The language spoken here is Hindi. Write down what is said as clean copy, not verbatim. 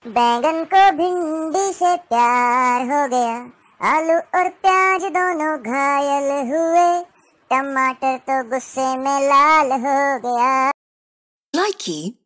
बैंगन को भिंडी से प्यार हो गया, आलू और प्याज दोनों घायल हुए, टमाटर तो गुस्से में लाल हो गया। Likey